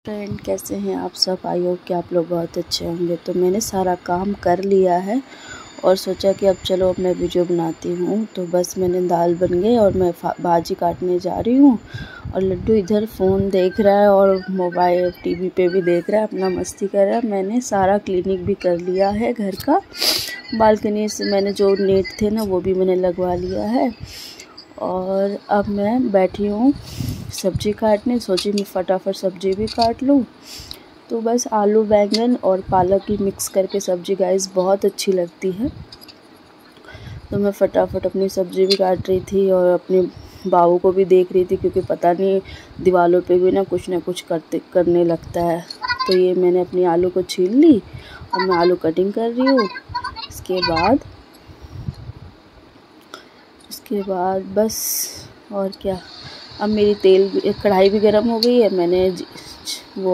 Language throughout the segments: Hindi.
फ्रेंड, कैसे हैं आप सब? आई होप कि आप लोग बहुत अच्छे होंगे। तो मैंने सारा काम कर लिया है और सोचा कि अब चलो अब मैं वीडियो बनाती हूँ। तो बस मैंने दाल बन गई और मैं भाजी काटने जा रही हूँ और लड्डू इधर फ़ोन देख रहा है और मोबाइल टीवी पे भी देख रहा है, अपना मस्ती कर रहा है। मैंने सारा क्लीनिंग भी कर लिया है घर का। बालकनी से मैंने जो नेट थे ना वो भी मैंने लगवा लिया है और अब मैं बैठी हूँ सब्ज़ी काटने। सोची मैं फटाफट सब्ज़ी भी काट लूँ। तो बस आलू बैंगन और पालक की मिक्स करके सब्ज़ी गाइस बहुत अच्छी लगती है। तो मैं फटाफट अपनी सब्ज़ी भी काट रही थी और अपने बाबू को भी देख रही थी, क्योंकि पता नहीं दीवारों पे भी ना कुछ करने लगता है। तो ये मैंने अपनी आलू को छील ली और मैं आलू कटिंग कर रही हूँ। इसके बाद बस और क्या, अब मेरी कढ़ाई भी गर्म हो गई है। मैंने वो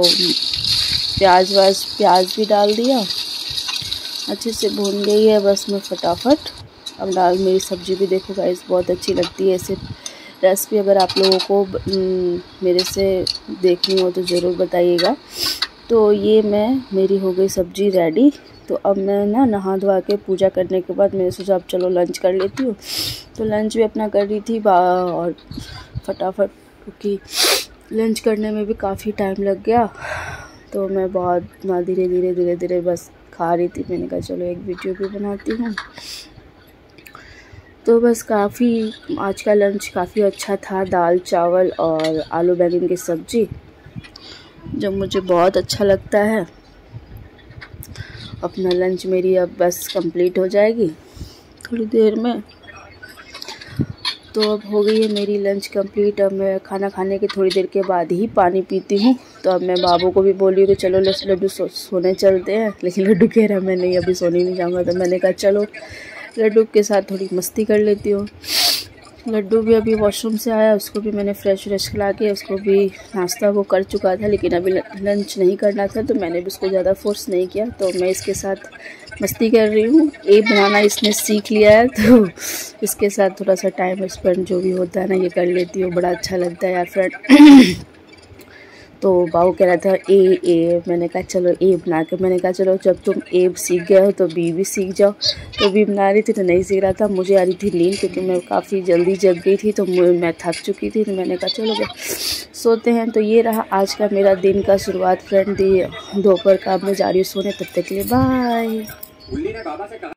प्याज भी डाल दिया, अच्छे से भून गई है। बस मैं फटाफट अब मेरी सब्ज़ी भी देखो गाइस बहुत अच्छी लगती है। ऐसे रेसिपी अगर आप लोगों को मेरे से देखनी हो तो ज़रूर बताइएगा। तो ये मेरी हो गई सब्ज़ी रेडी। तो अब मैं नहा धोवा के पूजा करने के बाद मैंने सोचा अब चलो लंच कर लेती हूँ। तो लंच भी अपना कर रही थी और फटाफट, क्योंकि लंच करने में भी काफ़ी टाइम लग गया। तो मैं बहुत धीरे धीरे बस खा रही थी। मैंने कहा चलो एक वीडियो भी बनाती हूँ। तो बस आज का लंच काफ़ी अच्छा था, दाल चावल और आलू बैंगन की सब्ज़ी, जो मुझे बहुत अच्छा लगता है। अपना लंच मेरी अब बस कंप्लीट हो जाएगी थोड़ी देर में। तो अब हो गई है मेरी लंच कंप्लीट। अब मैं खाना खाने के थोड़ी देर के बाद ही पानी पीती हूँ। तो अब मैं बाबू को भी बोल रही हूँ कि चलो लड्डू सोने चलते हैं, लेकिन लड्डू कह रहा है मैं नहीं, अभी सोने नहीं जाऊँगा। तो मैंने कहा चलो लड्डू के साथ थोड़ी मस्ती कर लेती हूँ। लड्डू भी अभी वॉशरूम से आया, उसको भी मैंने फ्रेश खिला के उसको भी नाश्ता वो कर चुका था, लेकिन अभी लंच नहीं करना था। तो मैंने भी उसको ज़्यादा फोर्स नहीं किया। तो मैं इसके साथ मस्ती कर रही हूँ। बनाना इसने सीख लिया है, तो इसके साथ थोड़ा सा टाइम स्पेंड जो भी होता है ना ये कर लेती हूँ। बड़ा अच्छा लगता है यार फ्रेंड। तो बाबू कह रहा था ए, मैंने कहा चलो ए बना के, मैंने कहा चलो जब तुम ए सीख गए हो तो बी भी सीख जाओ। तो बी बना रही थी तो नहीं सीख रहा था। मुझे आ रही थी नींद, क्योंकि मैं काफ़ी जल्दी जग गई थी, तो मैं थक चुकी थी। तो मैंने कहा चलो सोते हैं। तो ये रहा आज का मेरा दिन का शुरुआत फ्रेंड। दोपहर का अब मैं जा रही हूँ सोने। तब तक के लिए बाय।